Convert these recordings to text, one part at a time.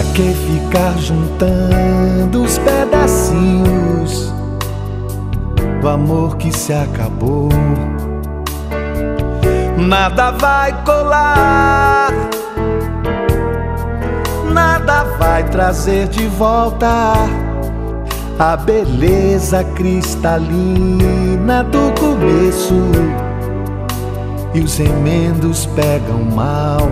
Pra que ficar juntando os pedacinhos do amor que se acabou? Nada vai colar, nada vai trazer de volta a beleza cristalina do começo. E os remendos pegam mal,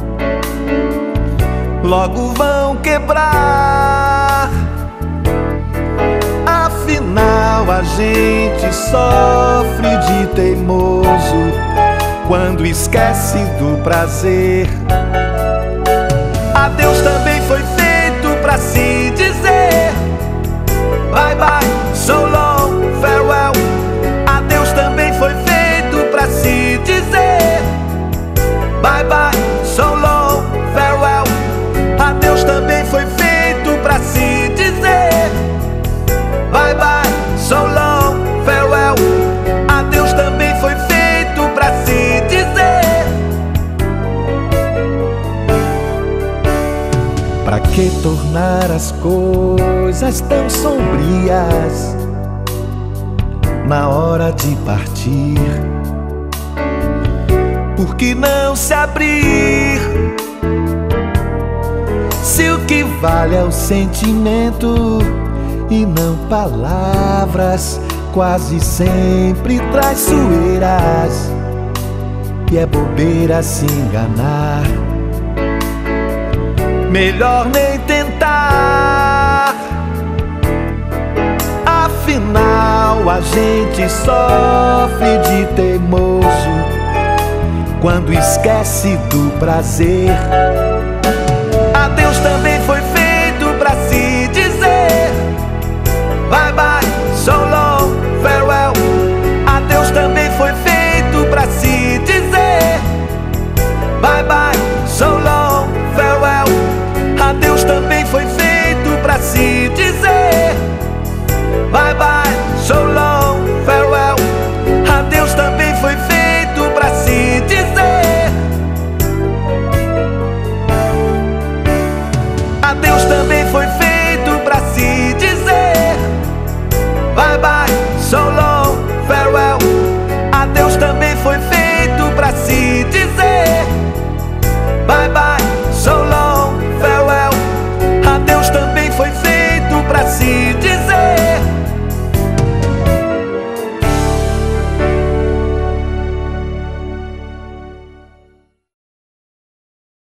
logo vão quebrar. Afinal a gente sofre de teimoso quando esquece do prazer. Adeus também foi feito pra se dizer bye bye, so long, farewell. Adeus também foi feito pra se dizer bye bye, so long, farewell. Adeus também foi feito pra se dizer bye bye, so long, farewell. Adeus também foi feito pra se dizer. Pra que tornar as coisas tão sombrias na hora de partir? Por que não se abrir, se o que vale é o sentimento e não palavras quase sempre traiçoeiras? E é bobeira se enganar, melhor nem tentar. Afinal a gente sofre de teimoso quando esquece do prazer.